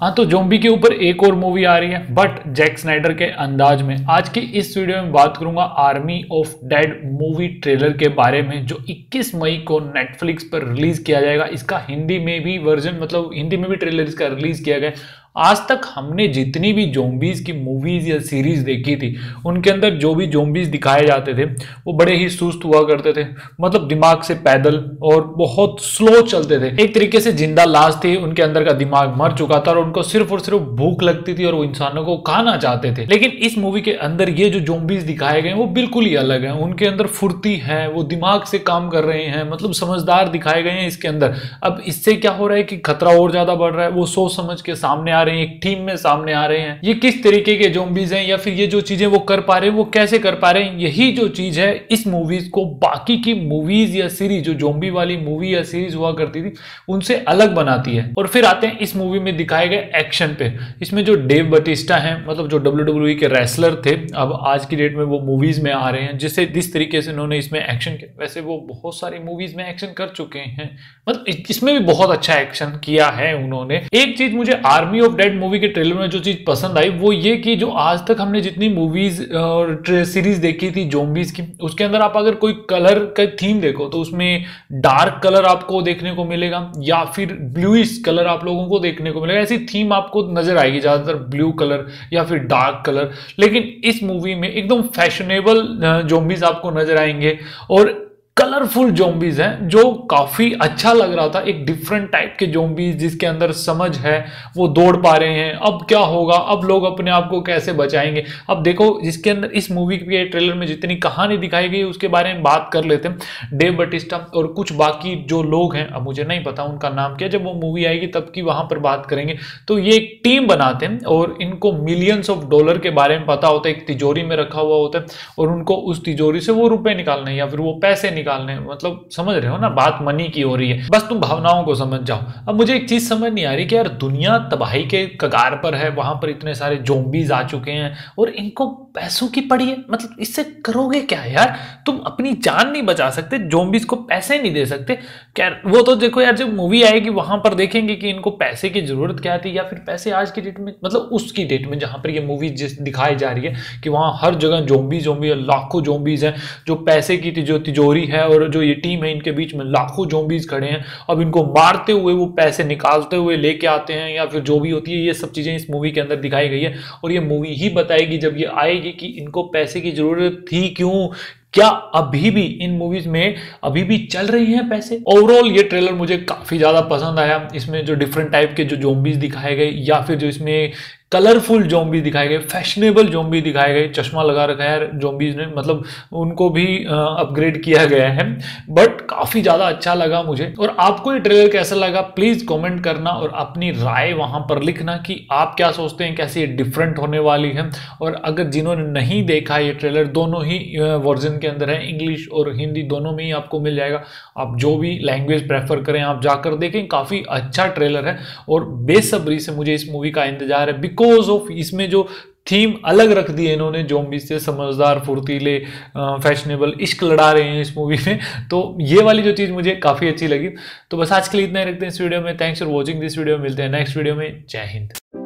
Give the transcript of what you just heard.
हाँ, तो ज़ॉम्बी के ऊपर एक और मूवी आ रही है, बट जैक स्नाइडर के अंदाज में। आज की इस वीडियो में बात करूंगा army of dead movie trailer के बारे में, जो 21 मई को नेटफ्लिक्स पर रिलीज किया जाएगा। इसका हिंदी में भी वर्जन, मतलब हिंदी में भी ट्रेलर इसका रिलीज किया गया। आज तक हमने जितनी भी ज़ॉम्बीज की मूवीज या सीरीज देखी थी, उनके अंदर जो भी ज़ॉम्बीज दिखाए जाते थे वो बड़े ही सुस्त हुआ करते थे, मतलब दिमाग से पैदल और बहुत स्लो चलते थे। एक तरीके से जिंदा लाश थी, उनके अंदर का दिमाग मर चुका था और उनको सिर्फ और सिर्फ भूख लगती थी और वो इंसानों को खाना चाहते थे। लेकिन इस मूवी के अंदर ये जो ज़ॉम्बीज दिखाए गए वो बिल्कुल ही अलग है। उनके अंदर फुर्ती है, वो दिमाग से काम कर रहे हैं, मतलब समझदार दिखाए गए हैं इसके अंदर। अब इससे क्या हो रहा है कि खतरा और ज्यादा बढ़ रहा है। वो सोच समझ के सामने आ रहे हैं, एक टीम में सामने आ रहे हैं। ये किस तरीके के ज़ॉम्बीज हैं या फिर ये जो चीजें वो कर पा रहे हैं वो कैसे कर पा रहे हैं, यही जो चीज है इस मूवीज को बाकी की मूवीज या सीरीज, जो ज़ॉम्बी वाली मूवी या सीरीज हुआ करती थी, उनसे अलग बनाती है। और फिर आते हैं इस मूवी में दिखाए गए एक्शन पे। इसमें जो डेव बटिस्टा हैं, मतलब जो WWE के रेसलर थे, अब आज की डेट में वो मूवीज में आ रहे हैं। जिस तरीके से उन्होंने इसमें एक्शन किया, वैसे वो बहुत सारी मूवीज में एक्शन कर चुके हैं, मतलब इसमें भी बहुत अच्छा एक्शन किया है उन्होंने। एक चीज मुझे आर्मी ऑफ डेड मूवी के ट्रेलर में जो चीज पसंद आई वो ये कि जो आज तक हमने जितनी मूवीज और सीरीज देखी थी ज़ॉम्बीज की, उसके अंदर आप अगर कोई कलर का थीम देखो तो उसमें डार्क कलर आपको देखने को मिलेगा या फिर ब्लूइश कलर आप लोगों को देखने को मिलेगा। ऐसी थीम आपको नजर आएगी, ज्यादातर ब्लू कलर या फिर डार्क कलर। लेकिन इस मूवी में एकदम फैशनेबल ज़ॉम्बीज आपको नजर आएंगे और कलरफुल ज़ॉम्बीज हैं, जो काफी अच्छा लग रहा था। एक डिफरेंट टाइप के ज़ॉम्बीज जिसके अंदर समझ है, वो दौड़ पा रहे हैं। अब क्या होगा, अब लोग अपने आप को कैसे बचाएंगे। अब देखो, जिसके अंदर इस मूवी के ट्रेलर में जितनी कहानी दिखाई गई उसके बारे में बात कर लेते हैं। डेव बटिस्टा और कुछ बाकी जो लोग हैं, अब मुझे नहीं पता उनका नाम क्या, जब वो मूवी आएगी तब की वहां पर बात करेंगे। तो ये एक टीम बनाते हैं और इनको मिलियंस ऑफ डॉलर के बारे में पता होता है, एक तिजोरी में रखा हुआ होता है और उनको उस तिजोरी से वो रुपए निकालने या फिर वो पैसे निकालने, मतलब समझ रहे हो ना, बात मनी की हो रही है। बस तुम भावनाओं को समझ जाओ। अब मुझे एक चीज समझ नहीं आ रही कि यार दुनिया तबाही के कगार पर है, वहां पर इतने सारे ज़ॉम्बीज आ चुके हैं और इनको पैसों की पड़ी है। मतलब इससे करोगे क्या यार, तुम अपनी जान नहीं बचा सकते, ज़ॉम्बीज को पैसे नहीं दे सकते क्या? वो तो देखो यार, जब मूवी आएगी वहां पर देखेंगे कि इनको पैसे की जरूरत क्या थी, या फिर पैसे आज की डेट में, मतलब उसकी डेट में जहां पर ये मूवी दिखाई जा रही है कि वहां हर जगह ज़ॉम्बी है, लाखों ज़ॉम्बीज हैं। जो पैसे की जो तिजोरी है और जो ये टीम है, इनके बीच में लाखों ज़ॉम्बीज खड़े हैं। अब इनको मारते हुए वो पैसे निकालते हुए लेके आते हैं या फिर जो भी होती है, ये सब चीजें इस मूवी के अंदर दिखाई गई है। और ये मूवी ही बताएगी जब ये आएगी कि इनको पैसे की जरूरत थी क्यों, क्या अभी भी इन मूवीज में अभी भी चल रही हैं पैसे। ओवरऑल ये ट्रेलर मुझे काफी ज्यादा पसंद आया। इसमें जो डिफरेंट टाइप के जो ज़ॉम्बीज दिखाए गए या फिर जो इसमें कलरफुल ज़ॉम्बी दिखाए गए, फैशनेबल ज़ॉम्बी दिखाए गए, चश्मा लगा रखा है यार ज़ॉम्बीज ने, मतलब उनको भी अपग्रेड किया गया है। बट काफी ज्यादा अच्छा लगा मुझे। और आपको ये ट्रेलर कैसा लगा प्लीज कमेंट करना और अपनी राय वहां पर लिखना कि आप क्या सोचते हैं, कैसे ये डिफरेंट होने वाली है। और अगर जिन्होंने नहीं देखा ये ट्रेलर, दोनों ही वर्जन के अंदर है, इंग्लिश और हिंदी दोनों में ही आपको मिल जाएगा। आप जो भी लैंग्वेज प्रेफर करें आप जाकर देखें, काफी अच्छा ट्रेलर है और बेसब्री से मुझे इस मूवी का इंतजार है। बिकॉज ऑफ इसमें जो थीम अलग रख दी है इन्होंने, ज़ॉम्बीज से समझदार, फुर्तीले, फैशनेबल, इश्क लड़ा रहे हैं इस मूवी में, तो ये वाली जो चीज़ मुझे काफ़ी अच्छी लगी। तो बस आज के लिए इतना ही रखते हैं इस वीडियो में। Thanks for watching this video, मिलते हैं नेक्स्ट वीडियो में। जय हिंद।